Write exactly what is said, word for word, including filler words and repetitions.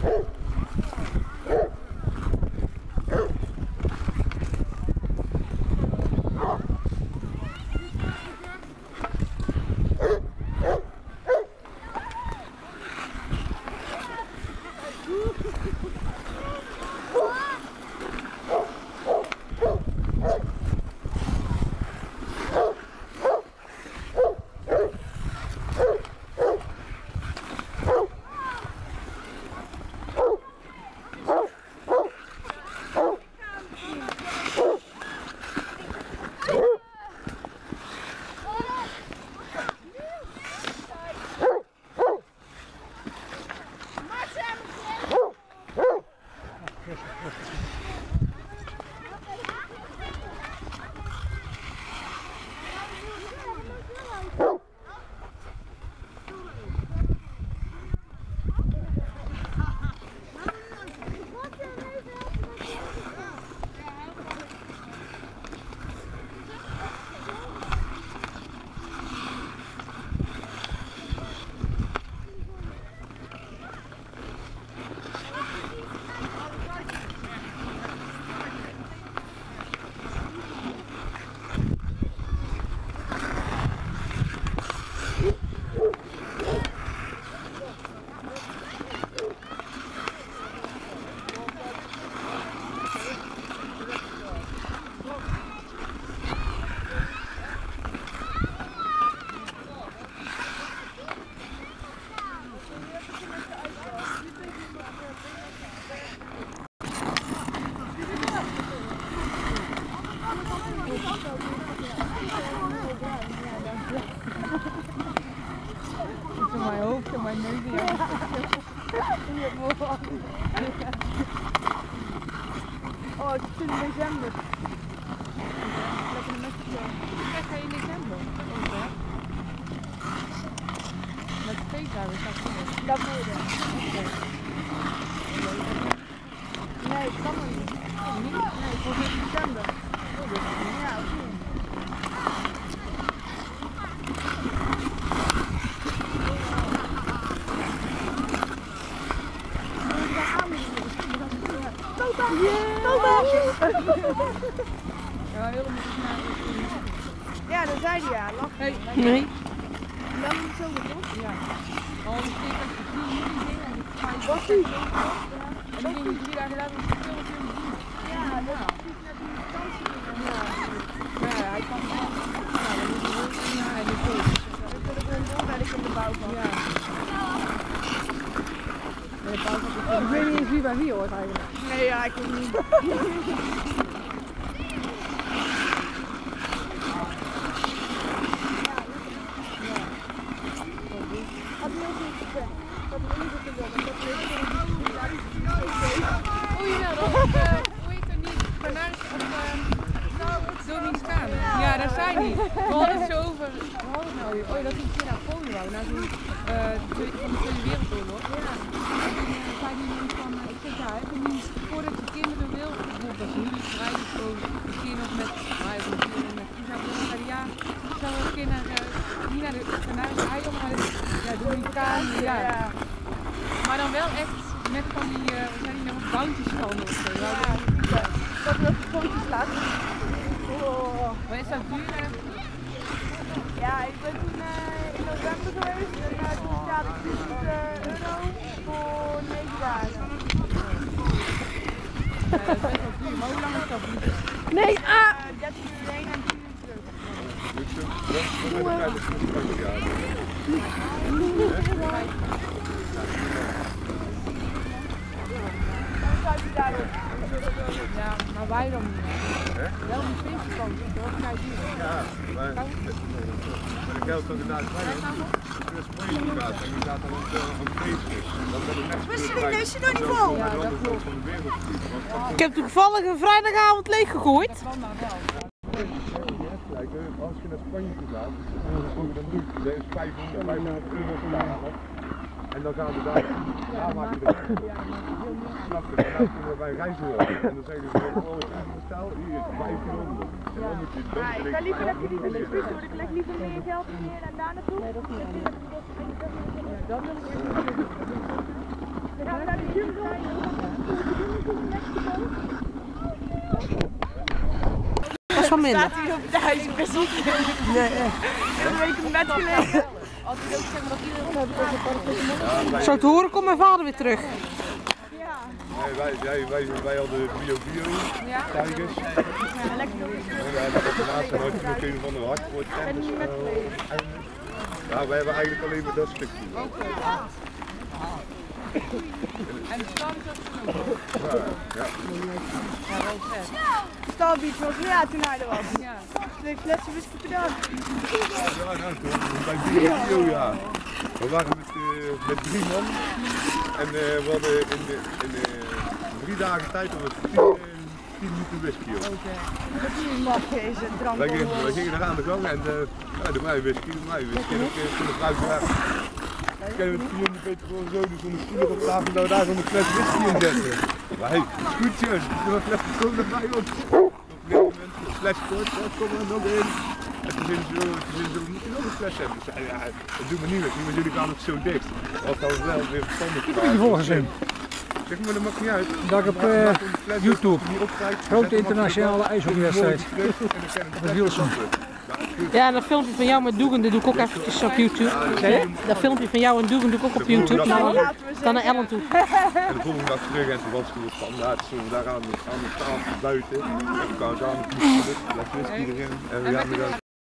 Mijn hoofd en mijn neus. Oh, het is in december. Lekker een mesje. Ja, ga je in december? Met de feestdagen staat het. Dat moet je. Nee, dat kan nog niet. Niet? Nee, voor december. Ja, oké. Ja, helemaal ja, dat zei hij ja. Lach. Hey. Nee. Dan is het zo weer toch? Ja. Al een keer dat je drie juli ging. Wat is en dan ging je drie dagen later nog veel meer doen. Ja, dat is net een vakantie. Ja. Ja, hij kan wel. Ja, dan moet je wel zien. Ja, en ik ook. Ik wil er gewoon door dat ik in de bouw van. Ja. Ik weet niet eens wie bij wie hoort eigenlijk. Nee, ja, ik weet niet. Ja, daar zijn die. We hadden het zo over. We hadden het nou weer. Oh, dat is een keer naar Polen wou. Nou, zo'n uh, van de Tweede Wereldoorlog. Ja. En toen uh, zei die mensen van, uh, ik zeg ja, heb je niet voordat je kinderen wil, bijvoorbeeld als jullie strijden zo, misschien nog met, nou ja, kinderen met die zouden zeggen, ja, ik zou wel kinderen uh, niet naar de Canarische eilanden uit, ja, Dominikaan, ja. Ja. Maar dan wel echt met van die, uh, we zijn die met een bountyschanden of zo. Ja, ja. Dat we op de foto's laten. Oh. Maar is dat duur? Ja, ik ben toen uh, in november geweest en uh, toen betaalde ik duizend euro voor negen dagen. Ja, dat is best wel duur, maar hoe lang is dat niet? Nee, ah! Uh, dertien uur heen en tien uur terug. Dan zou je daarop. Ja, maar wij dan niet. He? Wel een feestkant, dat ga je doen. Ja, maar met de geld van de naast mij is Spanje gaat en die gaat dan ook een feestje. Dat is net maar serieus, je nog niet vol? Ja, dat klopt. Van de wereld. Ik heb toevallig een vrijdagavond leeggegooid. Dat kan nou wel. Als je naar Spanje gaat, dan is vijfhonderd euro per dag. En dan gaan we daar, daar maken we het. Snap je? Dan kunnen we bij reizen horen. En dan zeggen ze, oh, stel, hier is vijfhonderd. En dan moet je het ja, ik kan liever dat je niet in de bus wordt. Ik leg liever meer geld meer en daar naartoe. Nee, dat is niet. Dan gaan we daar Dat is van minder. Staat hij op de huispressel? Nee, echt. Een week een bed gelegen. Zo te horen komt mijn vader weer terug. Nee, wij, wij, wij, wij hadden bio bio, Ja. tijgers. Ja, lekker doen. En wij hebben daarnaast dan had je nog een van de hardwoord tenders. Ja, wij hebben eigenlijk alleen maar dat stukje. En de stand is ook genoeg. Ja, ja. Ja, wel vet. Stalbeach was ja toen hij er was. Ja. Twee flessen whisky per dag. Ja, nou, toen, bij bio bio, ja. We waren met, uh, met drie man. En uh, we hadden in, de, in de drie dagen tijd hadden we tien, uh, tien minuten whisky. Hoor. Dat is een mafje is het drank. Wij gingen, wij gingen er aan de gang en uh, ja, doe mij whisky, doe mij whisky. En dan kon de vrouw vragen. Ik ken het vier meter gewoon zo, dus om de stoel op tafel dat we daar zo'n fles whisky in zetten. Maar hey, goed zo, doe een fles gewoon erbij op. Op een gegeven moment een fles kort, kom er nog in. En toen zeiden ze, toen zeiden ze, we moeten nog een fles hebben. Ik zei, ja, dat doen we niet meer, want jullie gaan nog zo dicht. Dat was dan wel weer verstandig. Ik heb je volgezien. Zeg maar, dat maakt niet uit. Dag op uh, YouTube. Grote internationale ijshockeywedstrijd. Met Wilson. Ja, en dat filmpje van jou met Doegen, dat doe ik ook eventjes op YouTube. Dat filmpje van jou en Doegen doe ik ook op YouTube. Dan naar Ellen toe. En de volgende dag terug en toen was het gewoon standaard. Zo daar aan de, aan de tafel buiten. En toen kwamen ze aan met een fles whisky erin. En we gaan er